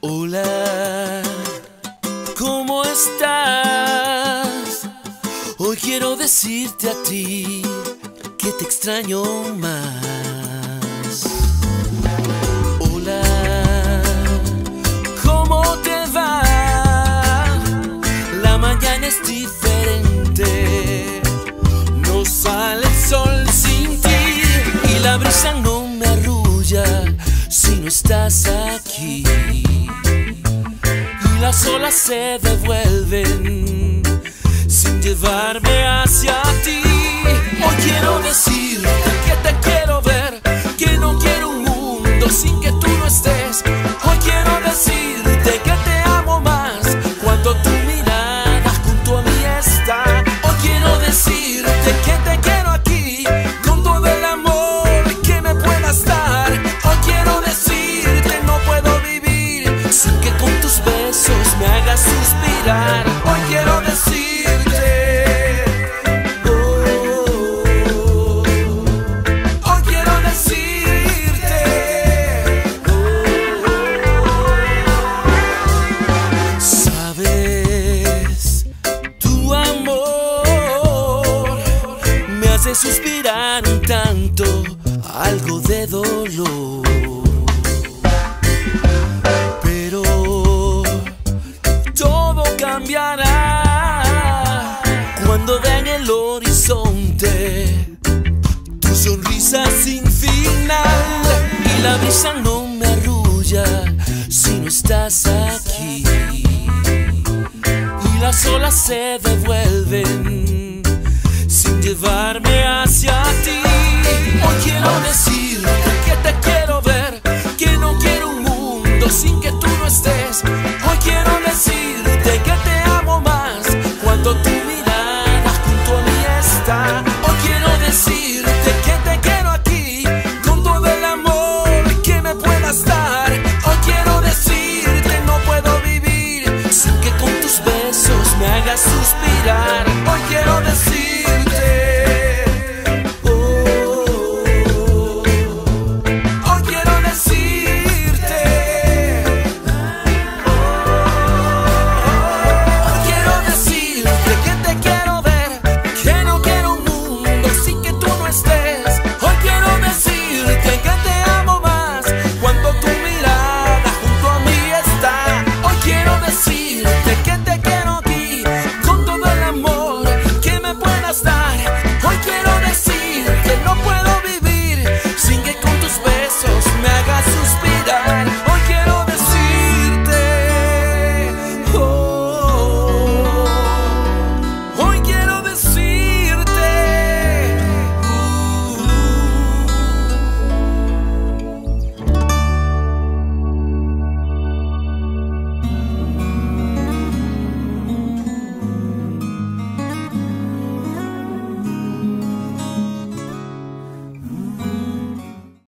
Hola, ¿cómo estás? Hoy quiero decirte a ti que te extraño más. Hola, ¿cómo te va? La mañana es diferente, no sale el sol sin ti y la brisa no me arrulla si no estás aquí. Y las olas se devuelven sin llevarme hacia ti. Hoy quiero decirte que te quiero ver, que no quiero un mundo sin que tú no estés. Hoy quiero decirte que te amo más cuando tu mirada junto a mí está. Hoy quiero decirte que te quiero aquí con todo el amor que me puedas dar. Hoy quiero decirte no puedo vivir sin que con tus besos me hagas suspirar. Hoy quiero decirte, hoy quiero decirte, sabes, tu amor me hace suspirar un tanto, algo de dolor. Pero todo cambiará cuando vea en el horizonte tu sonrisa sin final y la brisa no me arrulla si no estás aquí y las olas se devuelven sin llevarme hacia ti. Hoy quiero decirte que te quiero ver, que no quiero un mundo sin que tú no estés.